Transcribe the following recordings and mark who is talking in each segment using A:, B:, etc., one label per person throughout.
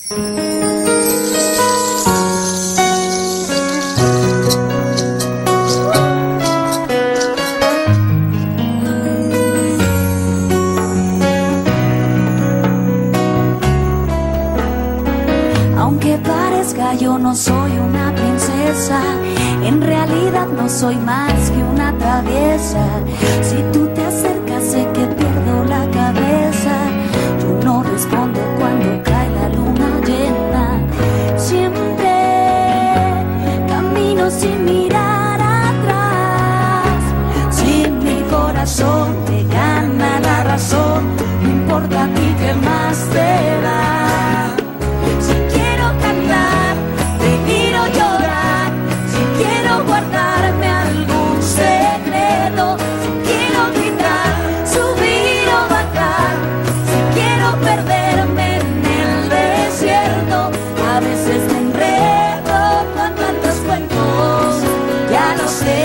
A: Aunque parezca yo no soy una princesa, en realidad no soy más que una traviesa. Si tú te acercas sé que pierdo la cabeza. Yo no respondo cuando cae la luna llena. Siempre camino sin mirar atrás. Si mi corazón te gana la razón, no importa a ti qué más te da. Guardarme algún secreto, si quiero gritar, subir o bajar, si quiero perderme en el desierto. A veces me enredo con tantos cuentos, ya lo sé,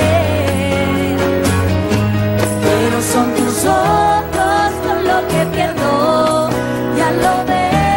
A: pero son tus ojos con lo que pierdo, ya lo ves.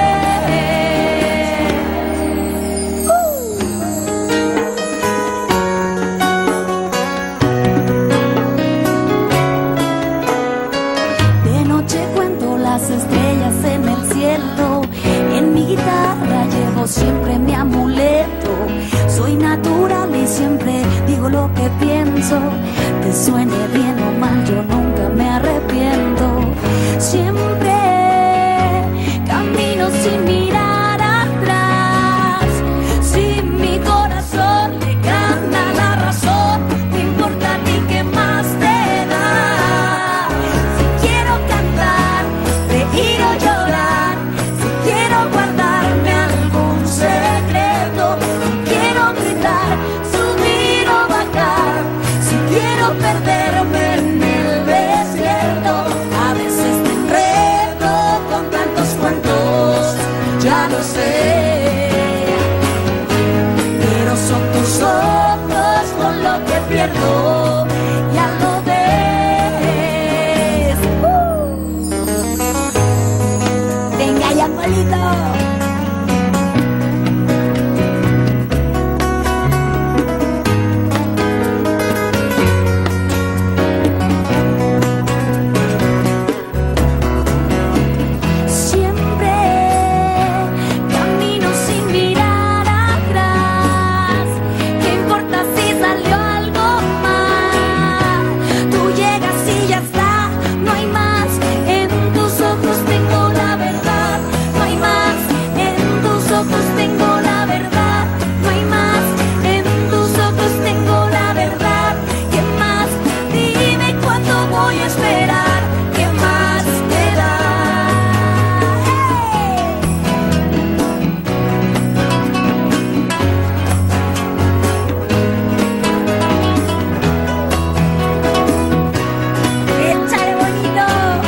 A: Las estrellas en el cielo, en mi guitarra llevo siempre mi amuleto. Soy natural y siempre digo lo que pienso, te suene bien o mal, yo nunca me arrepiento. Siempre camino sin mirar atrás. Si mi corazón le gana la razón, no importa a ti qué más te da. Si quiero cantar, reír o llorar, si quiero guardarme algún secreto, si quiero gritar, subir o bajar, si quiero perderme en el desierto. A veces me enredo con tantos cuentos, ya lo sé, pero son tus ojos con lo que pierdo, ya lo ves. Venga, Yanguelito. Siempre camino sin mirar atrás. ¿Qué importa si salió algo mal? Tú llegas y ya está, no hay más. En tus ojos tengo la verdad, no hay más. En tus ojos tengo la verdad, no hay más. En tus ojos tengo la verdad. ¿Qué más? Dime cuándo voy a esperar. ¿Qué más te da? ¡Échale bonito!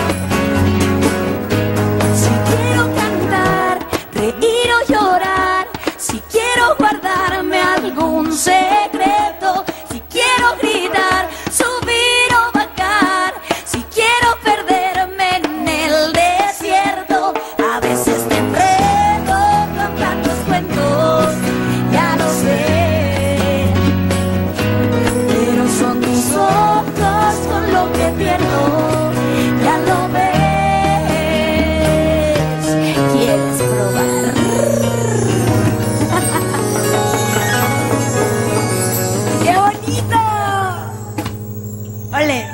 A: Si quiero cantar, reír o llorar, si quiero guardarme algún secreto, si quiero gritar, subir o bajar, si quiero perderme en el desierto. A veces me enredo con tantos cuentos, ya lo sé, pero son tus ojos con lo que pierdo, ya lo ves. ¿Quieres probar? ¡Qué bonito! ¡Ole!